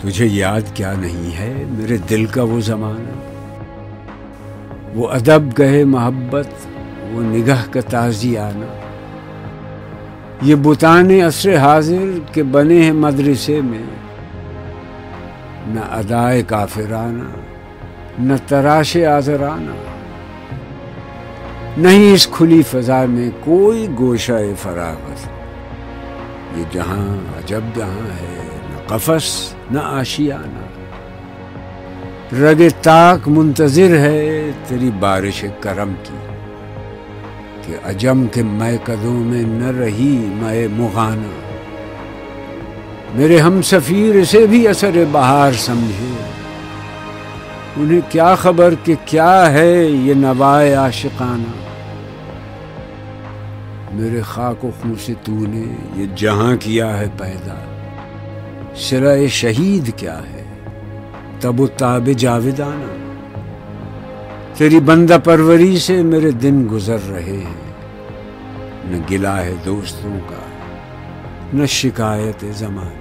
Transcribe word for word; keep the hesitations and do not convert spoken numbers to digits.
تجھے یاد کیا نہیں ہے میرے دل کا وہ زمانہ، وہ ادب گہے محبت، وہ نگاہ کا تازی آنا، یہ بتانے عصر حاضر کے بنے ہیں مدرسے میں، نہ ادائے کافرانہ نہ تراش آزرانہ، نہیں اس کھلی فضا میں کوئی گوشہ فراغت، یہ جہاں عجب جہاں ہے، نہ قفس نہ آشیانہ، رگ تاک منتظر ہے تیری بارش کرم کی، کہ عجم کے مے قدوں میں نہ رہی مے مغانہ، میرے ہم سفیر اسے بھی اثر بہار سمجھے، انہیں کیا خبر کہ کیا ہے یہ نوائے عاشقانہ، میرے خاک و خون سے تو نے یہ جہاں کیا ہے پیدا، صلہ شہید کیا ہے تب و تاب جاودانہ، تیری بندہ پروری سے میرے دن گزر رہے ہیں، نہ گلہ ہے دوستوں کا نہ شکایت زمانہ۔